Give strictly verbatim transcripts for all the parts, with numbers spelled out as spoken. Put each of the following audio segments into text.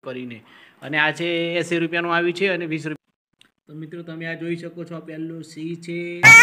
કરીને અને આ છે એંસી રૂપિયાનું આવ્યું છે અને વીસ રૂપિયા। તો મિત્રો તમે આ જોઈ શકો છો, પહેલું સી છે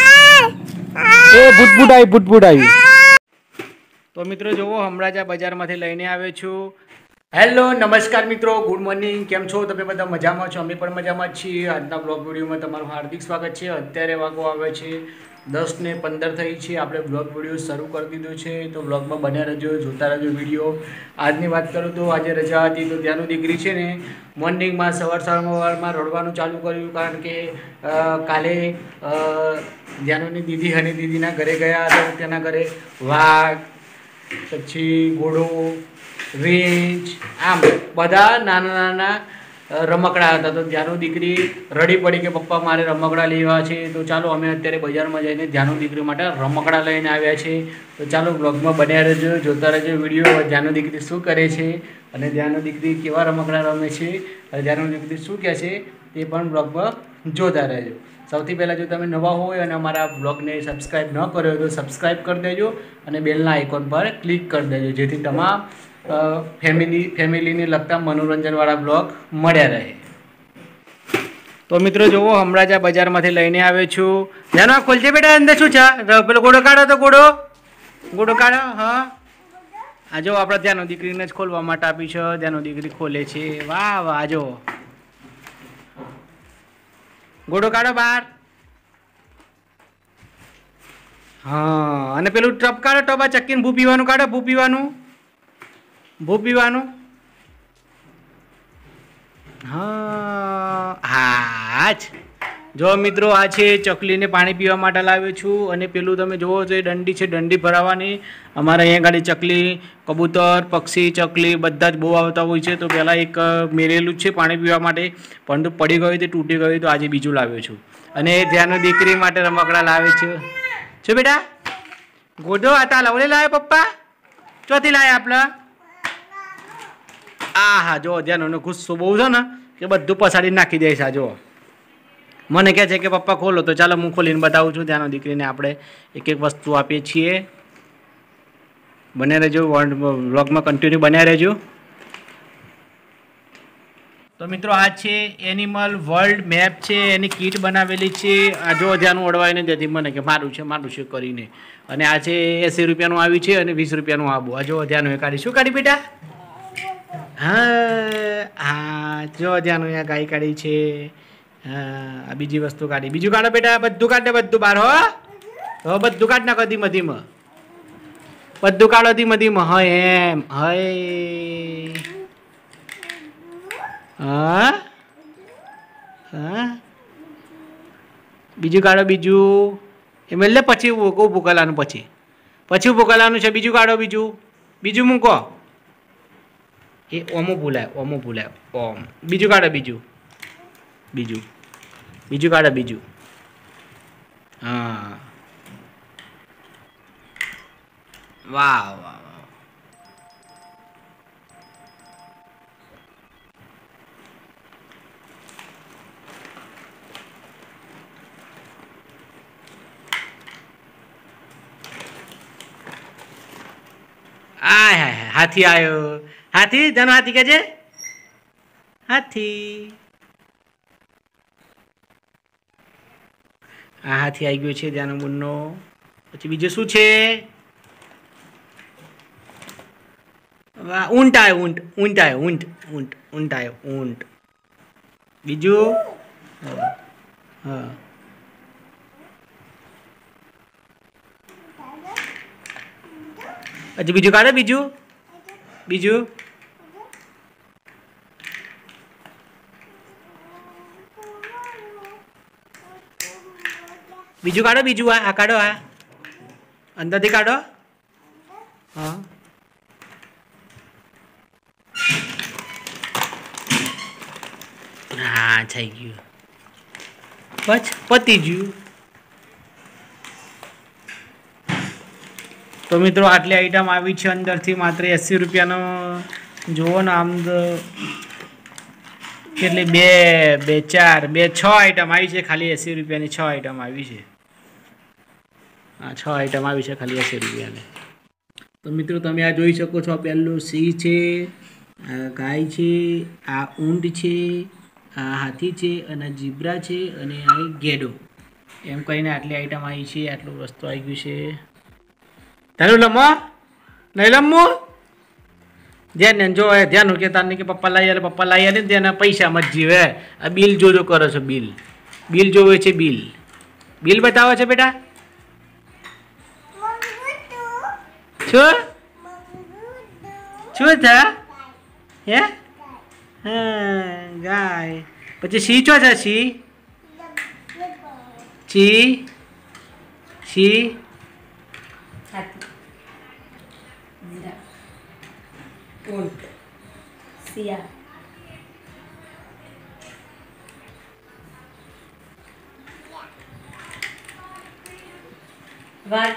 એ ભૂટભૂટ આવી ભૂટભૂટ આવી। તો મિત્રો જુઓ, હમણાં જ આ બજારમાંથી લઈને આવ્યો છું। હેલો નમસ્કાર મિત્રો, ગુડ મોર્નિંગ, કેમ છો તમે બધા? મજામાં છો? અમે પણ મજામાં જ છીએ। આજના બ્લોગ વિડીયોમાં તમારું હાર્દિક સ્વાગત છે। અત્યારે વાગો આવે છે દસ ને પંદર થઈ છે, આપણે બ્લોગ વિડીયો શરૂ કરી દીધો છે, તો બ્લોગમાં બન્યા રહેજો, જોતા રહેજો વિડીયો। આજની વાત કરું તો આજે રજા હતી, તો ત્યાંનું દીકરી છે ને મોર્નિંગમાં સવાર સવારમાં રડવાનું ચાલુ કર્યું, કારણ કે કાલે ધ્યાનુની દીદી અને દીદીના ઘરે ગયા હતા, તેના ઘરે વાઘ, પછી ઘોડો, રેંજ, આમ બધા નાના નાના રમકડા હતા। તો ધ્યાનું દીકરી રડી પડી કે પપ્પા મારે રમકડા લેવા છે। તો ચાલો અમે અત્યારે બજારમાં જઈને ધ્યાનું દીકરી માટે રમકડા લઈને આવ્યા છે। તો ચાલો બ્લોગમાં બન્યા રહેજો, જોતા રહેજો વિડીયો, ધ્યાનું દીકરી શું કરે છે અને ધ્યાનું દીકરી કેવા રમકડા રમે છે અને ધ્યાનું દીકરી શું કહે છે તે પણ બ્લોગમાં જોતા રહેજો। સૌથી પહેલાં જો તમે નવા હોય અને અમારા બ્લોગને સબસ્ક્રાઈબ ન કર્યો તો સબસ્ક્રાઈબ કરી દેજો અને બેલના આઇકોન પર ક્લિક કરી દેજો, જેથી તમામ ફેમિલી ફેમિલીને લગતા મનોરંજનવાળા બ્લોગ મળ્યા રહે। તો મિત્રો જુઓ, હમણાં જ આ બજારમાંથી લઈને આવ્યો છું। ધ્યાનો આ ખોલજે બેટા, અંદર શું છે? પેલો ગોળો કાઢો, તો ગોળો ગોળો કાઢો। હા, આ જો આપણે ધ્યાનો દીકરીને જ ખોલવા માટે આપી છે, ધ્યાનો દીકરી ખોલે છે। વાહ વાહ, જો ગોળો કાઢો બહાર। હા, અને પેલું ટપ કાઢો, ટપ આ ચક્કીને ભૂ પીવાનું કાઢો, ભૂ પીવાનું ભૂ પીવાનું હા હા જ જો મિત્રો, આ છે ચકલીને પાણી પીવા માટે લાવ્યો છું। અને પેલું તમે જુઓ છો, એ દંડી છે, દંડી ભરાવાની। અમારે અહીંયા ગાડી ચકલી, કબૂતર, પક્ષી, ચકલી બધા જ બહુ આવતા હોય છે। તો પહેલાં એક મેરેલું જ છે પાણી પીવા માટે, પરંતુ પડી ગયું, તે તૂટી ગયું, તો આજે બીજું લાવ્યો છું। અને ધ્યાનો દીકરી માટે રમકડા લાવે છે। શું બેટા? ગોડો આતા લવડે લાવ્યો પપ્પા? ચોથી લાવ્યા આપણા? આ હા, જો ધ્યાનો ગુસ્સો બહુ છે ને કે બધું પસાડી નાખી દે છે। જો મને કહે છે કે પપ્પા ખોલો, તો ચાલો હું ખોલીને બતાવું છું। ધ્યાનો દીકરીને આપણે એક એક વસ્તુ આપીએ છીએ। બને રહેજો, વ્લોગમાં કન્ટિન્યુ બન્યા રહેજો। તો મિત્રો આ છે એનિમલ વર્લ્ડ મેપ છે, એની કીટ બનાવેલી છે। આ જો ધ્યાનું અડવાઈને જેથી મને કે મારું છે મારું છે કરીને। અને આ છે એંસી રૂપિયાનું આવ્યું છે અને વીસ રૂપિયાનું આવું। આ જો ધ્યાનું એ કાઢી, શું કાઢી બેટા? હા હા, જો ધ્યાનું અહીંયા ગાય કાઢી છે। હા, બીજી વસ્તુ કાઢી, બીજું કાઢો બેટા, બધું કાઢે, બધું બહાર હો હો બધું કાઢ નાખો ધીમે ધીમે, બધું કાઢો ધીમે ધીમે। હા એમ, હા હા હા, બીજું કાઢો, બીજું એમ એટલે પછી ઊભું કરવાનું, પછી પછી ઊભું કરવાનું છે। બીજું કાઢો, બીજું બીજું મૂકો, એ ઓમો ભૂલાય, ઓમો ભૂલાય, ઓમ। બીજું કાઢો, બીજું બીજું બીજું કાઢો, બીજું હા, વાહ વાહ વાહ, આય હાય, હાથી આવ્યો। હાથી, ધનો હાથી કે છે, હાથી, આ હાથી આવી ગયો છે ધ્યાનો બુનનો। પછી બીજું શું છે? ઊંટ આવ્યો, ઊંટ ઊંટ આવ્યો, ઊંટ ઊંટ ઊંટ આવ્યો, ઊંટ। બીજું હા, હજી બીજું કાઢે, બીજું બીજું બીજું કાઢો, બીજું આ આ કાઢો, આ અંદરથી કાઢો। હા, હા થઈ ગયું, બસ પતી ગયું। તો મિત્રો આટલી આઈટમ આવી છે અંદરથી માત્ર એંસી રૂપિયાનો। જુઓ ને, આમ કેટલી બે બે ચાર બે છ આઈટમ આવી છે, ખાલી એંસી રૂપિયાની છ આઈટમ આવી છે। હા, છ આઈટમ આવી છે ખાલી એંસી રૂપિયાની। તો મિત્રો તમે આ જોઈ શકો છો, પહેલું સી છે, આ ગાય છે, આ ઊંટ છે, આ હાથી છે, અને જીબ્રા છે, અને આ ગેડો. એમ કહીને આટલી આઈટમ આવી છે. આટલું વસ્તુ આવી ગયું છે. તારું લમો નહીં લમવું ધ્યાન ને જો ધ્યાન કે તારને કે પપ્પા લાવી આલે પપ્પા લાવી આલે ને તેના પૈસા મત જીવે. આ બિલ જોજો કરો છો. બિલ બિલ જોવે છે. બિલ બિલ બતાવો છે બેટા. શું શું થા હે હા ગાય. પછી સી ચો છે સી સી સી ઊંટ શિયાળ વાઘ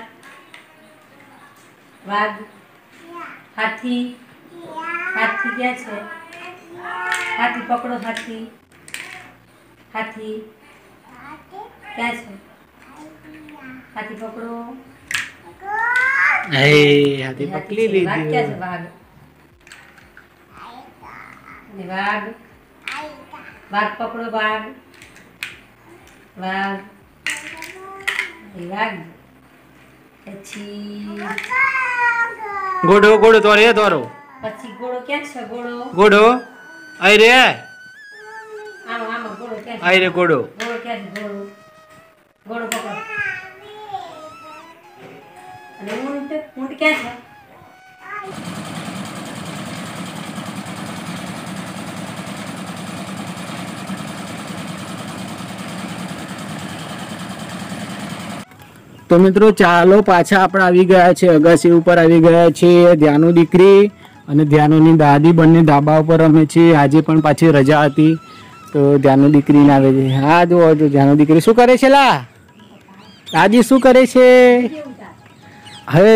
વાઘ હાથી હાથી ક્યાં છે? હાથી પકડો. હાથી હાથી ક્યાં છે? હાથી પકડો. હે હાથી પકડી લીધી. વાઘ ક્યાં છે? વાઘ વાઘ વાઘ પકડો. વાઘ વાઘ વાઘ પછી ઘોડો ઘોડો તો રે દોરો. પછી ઘોડો ક્યાં છે? ઘોડો ઘોડો આઈ રે આમ આમ ઘોડો ક્યાં છે? આઈ રે ઘોડો. ઘોડો ક્યાં છે? ઘોડો ઘોડો પકડો. અને ઊંટ ઊંટ ક્યાં છે? તો મિત્રો ચાલો પાછા આપણે આવી ગયા છે. અગાસી ઉપર આવી ગયા છે. ધ્યાનુ દીકરી અને ધ્યાનુની દાદી બંને ધાબા ઉપર રમે છે. આજે પણ પાછી રજા હતી તો ધ્યાનુ દીકરીને આવે છે. હા જો જો ધ્યાનુ દીકરી શું કરે છે? લા દાદી શું કરે છે? હવે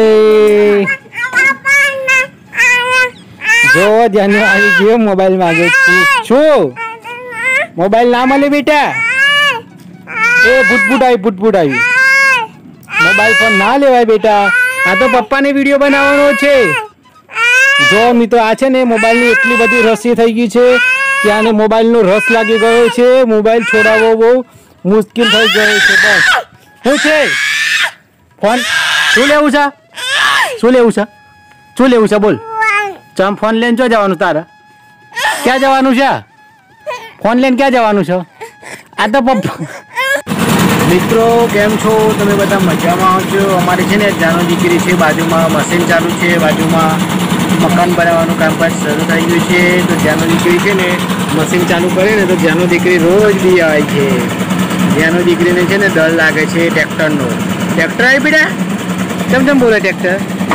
જો ધ્યાનુ આવી ગયો. મોબાઈલ માંગે છે. શું મોબાઈલ ના મળે બેટા? એ ભૂટભૂટ આવી ભૂટભૂટ આવી. મોબાઈલ ફોન ના લેવાય બેટા. આ તો પપ્પાને વિડીયો બનાવવાનો છે. જો મિત્રો આ છે ને મોબાઈલની એટલી બધી રસી થઈ ગઈ છે કે આને મોબાઈલનો રસ લાગી ગયો છે. મોબાઈલ છોડાવવો બહુ મુશ્કેલ થઈ ગયો છે. બસ શું છે? ફોન શું લેવું છે? શું લેવું છે? શું લેવું છે બોલ. ચમ ફોન લઈને ક્યાં જવાનું તારે? ક્યાં જવાનું છે? ફોન લઈને ક્યાં જવાનું છે? આ તો પપ્પા. મિત્રો કેમ છો તમે? બધા મજામાં આવજો. અમારી છે ને ધ્યાનુ દીકરી છે. બાજુમાં મશીન ચાલુ છે. બાજુમાં મકાન બનાવવાનું કામકાજ શરૂ થઈ ગયું છે. તો ધ્યાનુ દીકરી છે ને મશીન ચાલુ કરે ને તો ધ્યાનુ દીકરી રોજ બી આવે છે. ધ્યાનુ દીકરીને છે ને ડર લાગે છે ટ્રેક્ટરનો. ટ્રેક્ટર આવી બેટા કેમ કેમ બોલે ટ્રેક્ટર?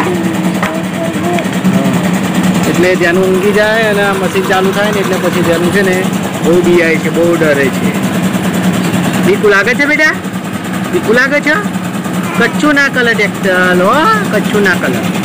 એટલે ધ્યાનુ ઊંઘી જાય અને મશીન ચાલુ થાય ને એટલે પછી ધ્યાનુ છે ને બહુ બી આવે છે. બહુ ડરે છે. બીકુ લાગે છે બેટા? બીકુ લાગે છે? કચ્છું ના કલર ટ્રેક્ટર હો. કચ્છું ના કલર